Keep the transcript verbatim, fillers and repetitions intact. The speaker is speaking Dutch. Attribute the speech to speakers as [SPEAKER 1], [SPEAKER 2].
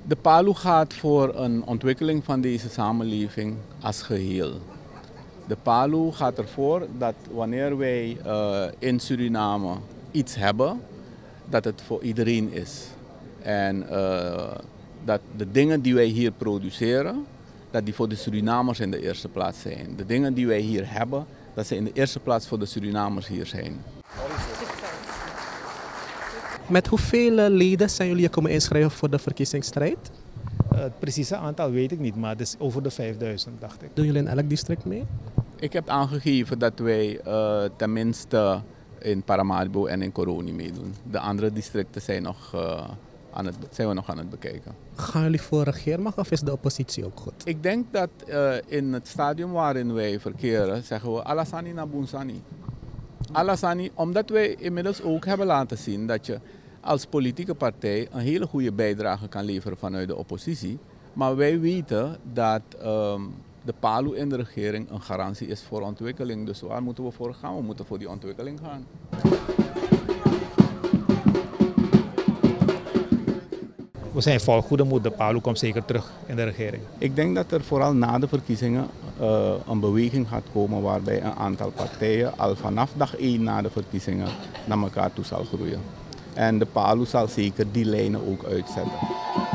[SPEAKER 1] De PALU gaat voor een ontwikkeling van deze samenleving als geheel. De PALU gaat ervoor dat wanneer wij uh, in Suriname iets hebben, dat het voor iedereen is. En uh, dat de dingen die wij hier produceren, dat die voor de Surinamers in de eerste plaats zijn. De dingen die wij hier hebben, dat ze in de eerste plaats voor de Surinamers hier zijn.
[SPEAKER 2] Met hoeveel leden zijn jullie komen inschrijven voor de verkiezingsstrijd?
[SPEAKER 3] Uh, het precieze aantal weet ik niet, maar het is over de vijfduizend, dacht ik.
[SPEAKER 2] Doen jullie in elk district mee?
[SPEAKER 1] Ik heb aangegeven dat wij uh, tenminste in Paramaribo en in Koroni meedoen. De andere districten zijn, nog, uh, aan het, zijn we nog aan het bekijken.
[SPEAKER 2] Gaan jullie voor regeermacht of is de oppositie ook goed?
[SPEAKER 1] Ik denk dat uh, in het stadium waarin wij verkeren, zeggen we Alasani na Bunsani. Alasani, omdat wij inmiddels ook hebben laten zien dat je als politieke partij een hele goede bijdrage kan leveren vanuit de oppositie. Maar wij weten dat um, de PALU in de regering een garantie is voor ontwikkeling. Dus waar moeten we voor gaan? We moeten voor die ontwikkeling gaan.
[SPEAKER 3] We zijn vol goede moed. De PALU komt zeker terug in de regering.
[SPEAKER 1] Ik denk dat er vooral na de verkiezingen uh, een beweging gaat komen waarbij een aantal partijen al vanaf dag één na de verkiezingen naar elkaar toe zal groeien. En de PALU zal zeker die lijnen ook uitzetten.